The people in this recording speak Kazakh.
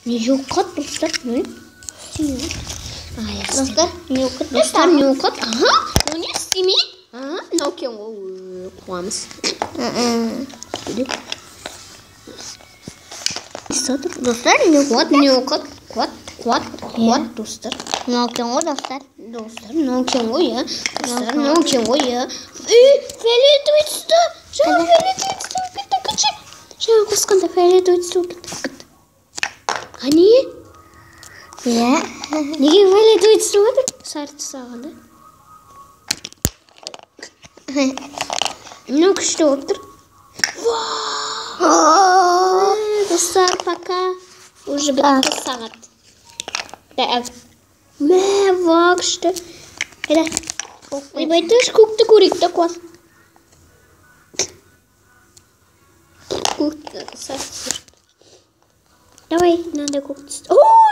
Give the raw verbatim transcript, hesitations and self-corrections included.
Нюкот достар. Достар, нюкот достар, нюкот. Ага, ну не стими. Ага, Nokia ғой қуамыз. Достар, нюкот, нюкот, кот, кот, кот, достар. Nokia ғой достар. Достар, Nokia ғой я. Достар, Nokia ғой я. Ей, фиолетовый түсті. Жаңа фиолетовый түсті кетті күші. Жаңа қосқанда фиолетовый түсті кетті. Қане? Иә. Неге фиолетовый түсті отыр? Сары түсағанда. Ну, күшті отыр. Достар, пока. Уже бітті сағат. Мә, ва, күшті. Әді. Ойбайтыш, көкті көрек та қуас. Көкті сағат. Давай, надо көкті. О!